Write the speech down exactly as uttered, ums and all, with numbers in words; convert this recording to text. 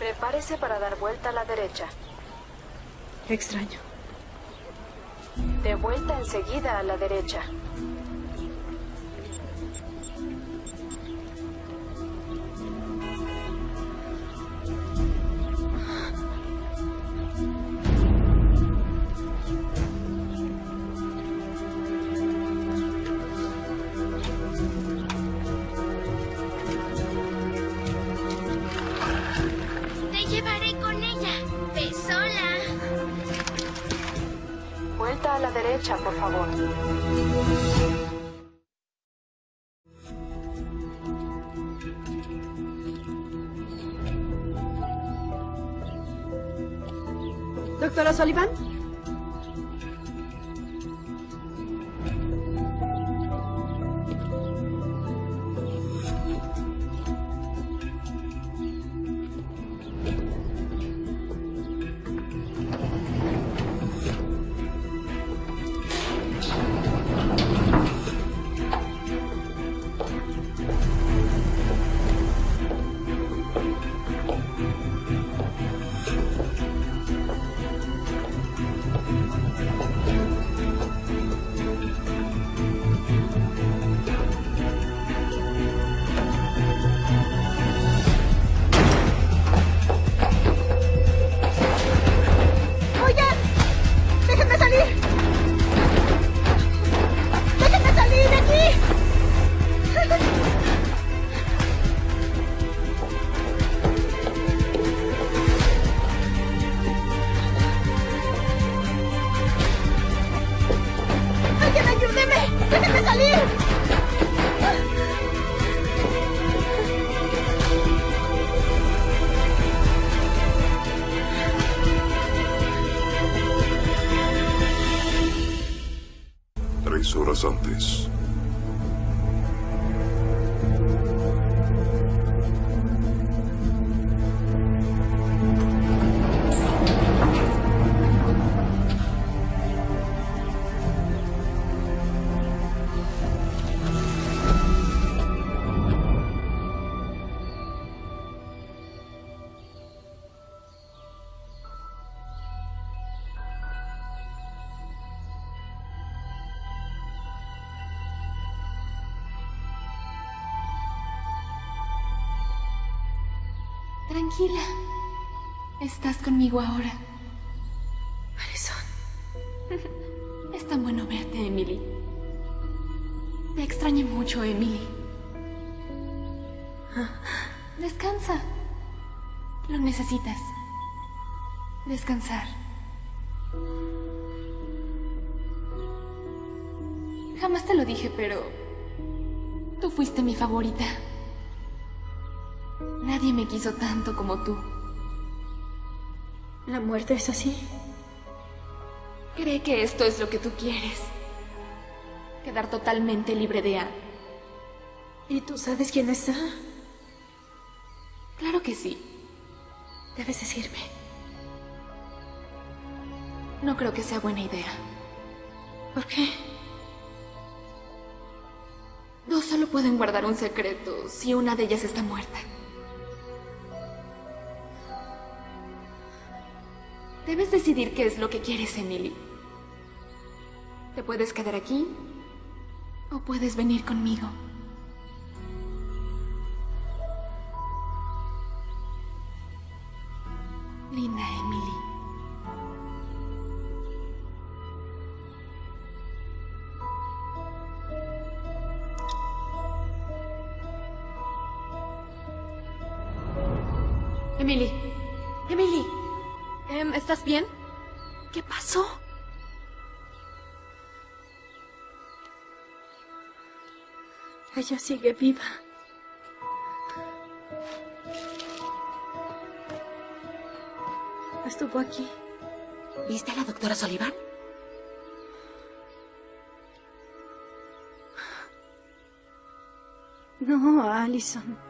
Prepárese para dar vuelta a la derecha. Extraño. De vuelta enseguida a la derecha. Te llevaré con ella. Ve sola. Vuelta a la derecha, por favor. ¿Doctora Sullivan? Tres horas antes. Tranquila. Estás conmigo ahora. Allison. Es tan bueno verte, Emily. Te extrañé mucho, Emily. Descansa. Lo necesitas. Descansar. Jamás te lo dije, pero... tú fuiste mi favorita. Nadie me quiso tanto como tú. ¿La muerte es así? Cree que esto es lo que tú quieres. Quedar totalmente libre de Anne. ¿Y tú sabes quién está? Claro que sí. Debes decirme. No creo que sea buena idea. ¿Por qué? Dos solo pueden guardar un secreto si una de ellas está muerta. Debes decidir qué es lo que quieres, Emily. Te puedes quedar aquí o puedes venir conmigo. Linda Emily. Emily. Emily. Em, ¿estás bien? ¿Qué pasó? Ella sigue viva. Estuvo aquí. ¿Viste a la doctora Sullivan? No, Allison.